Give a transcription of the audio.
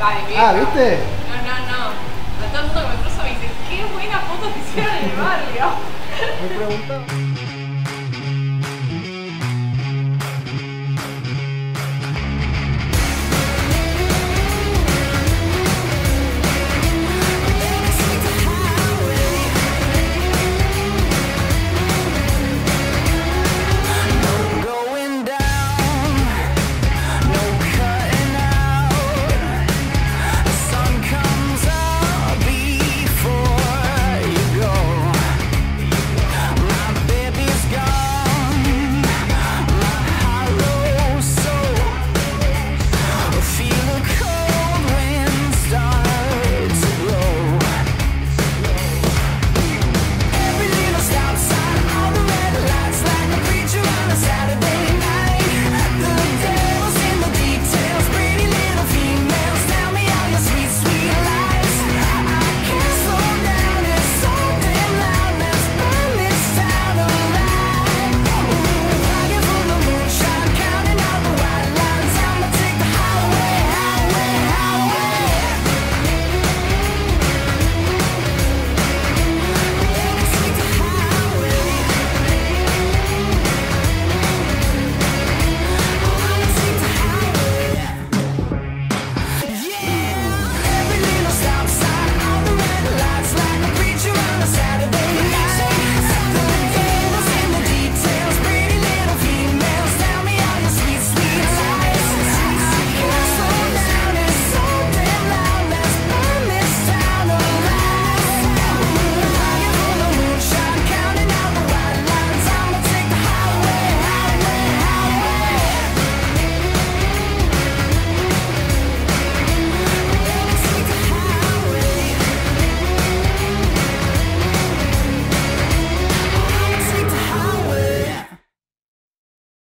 Dale, vieja. Ah, ¿viste? No. A todo el mundo que me cruza me dice, qué buena foto te hicieron en el barrio. Me preguntaba.